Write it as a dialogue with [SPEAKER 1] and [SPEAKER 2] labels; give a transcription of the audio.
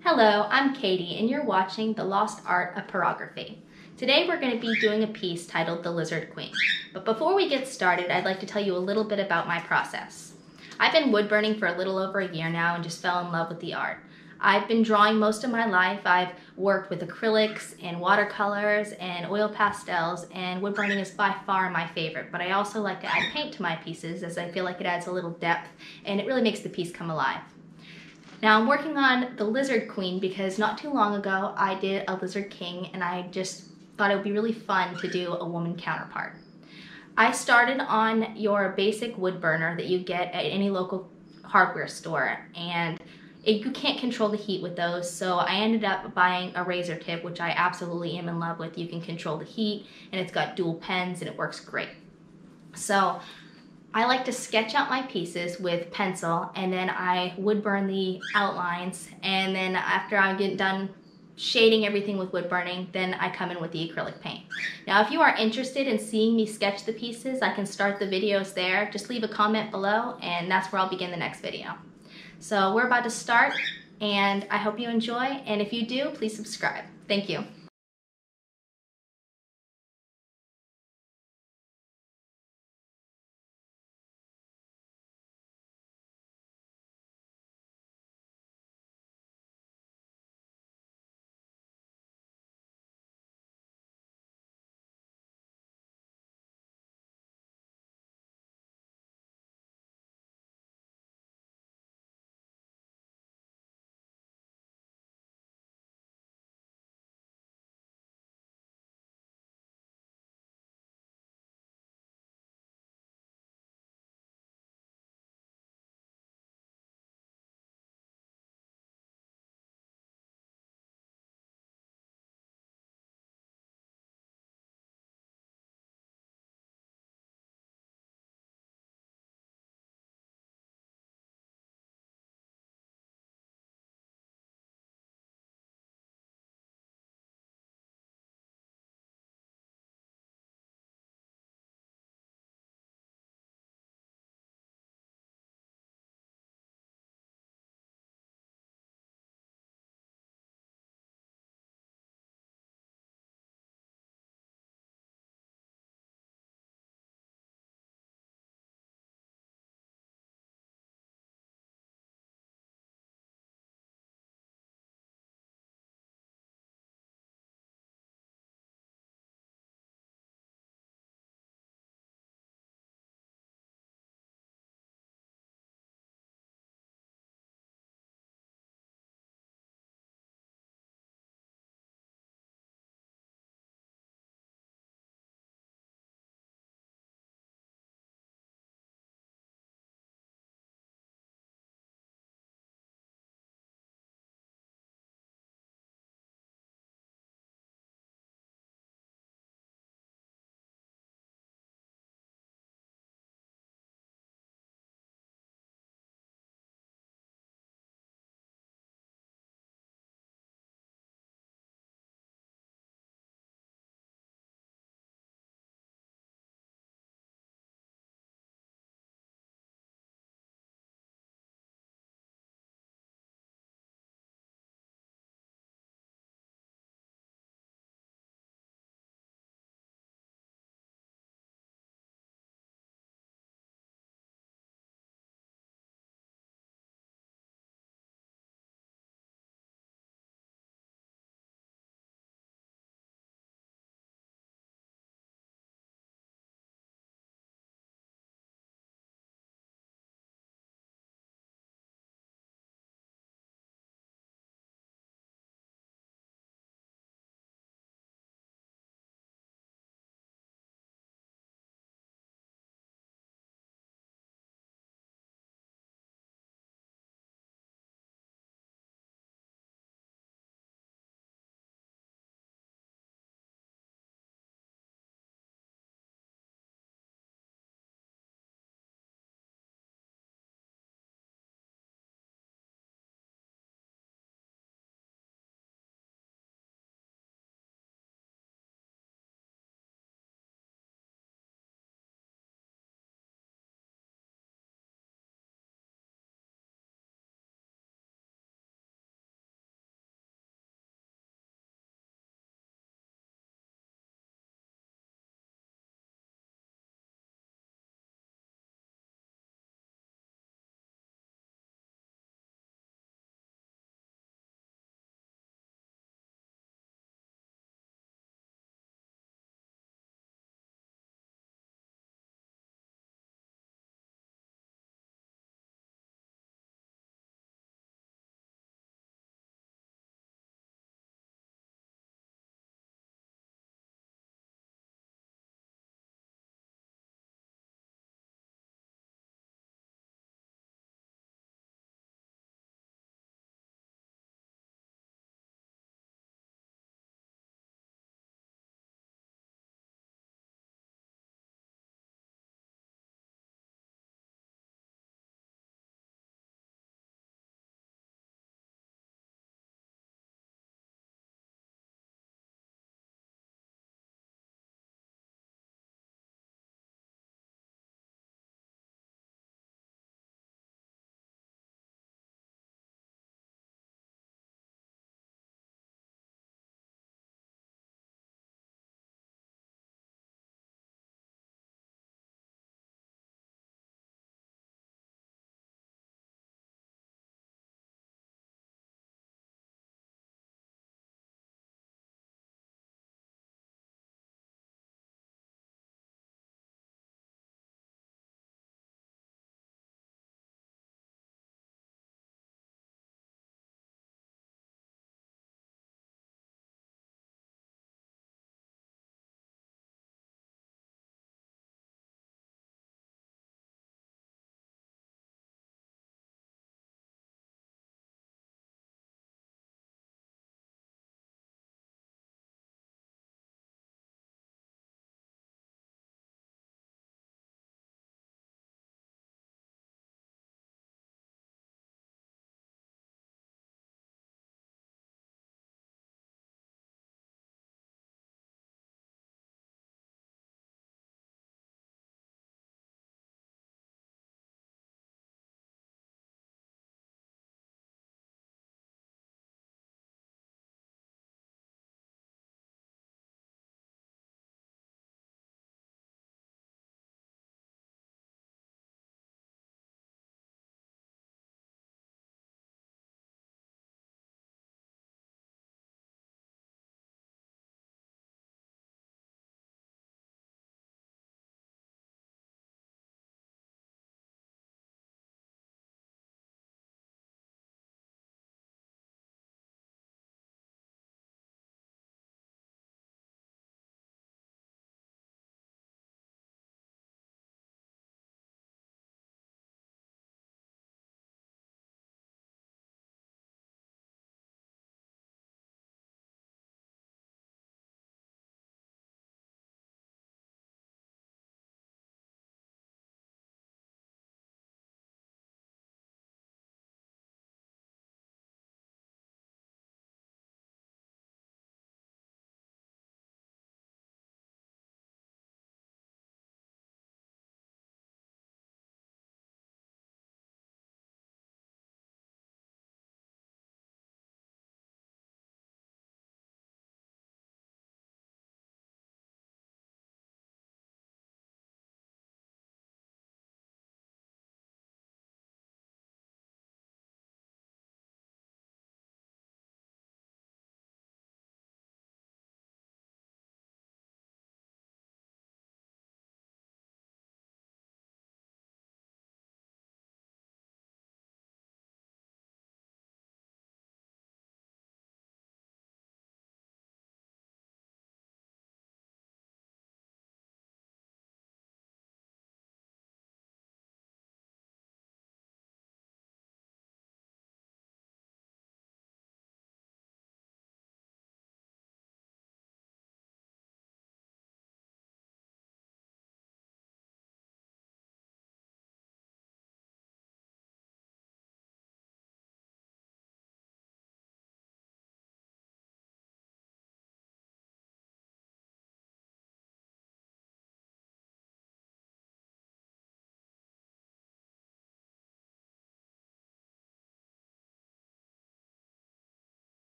[SPEAKER 1] Hello, I'm Katie and you're watching The Lost Art of Pyrography. Today we're going to be doing a piece titled The Lizard Queen. But before we get started, I'd like to tell you a little bit about my process. I've been wood burning for a little over a year now and just fell in love with the art. I've been drawing most of my life. I've worked with acrylics and watercolors and oil pastels, and wood burning is by far my favorite, but I also like to add paint to my pieces as I feel like it adds a little depth and it really makes the piece come alive. Now I'm working on the Lizard Queen because not too long ago I did a Lizard King and I just thought it would be really fun to do a woman counterpart. I started on your basic wood burner that you get at any local hardware store, and you can't control the heat with those, so I ended up buying a razor tip, which I absolutely am in love with. You can control the heat and it's got dual pens and it works great. So I like to sketch out my pieces with pencil, and then I wood burn the outlines, and then after I get done shading everything with wood burning, then I come in with the acrylic paint. Now if you are interested in seeing me sketch the pieces, I can start the videos there. Just leave a comment below and that's where I'll begin the next video. So we're about to start and I hope you enjoy, and if you do, please subscribe. Thank you.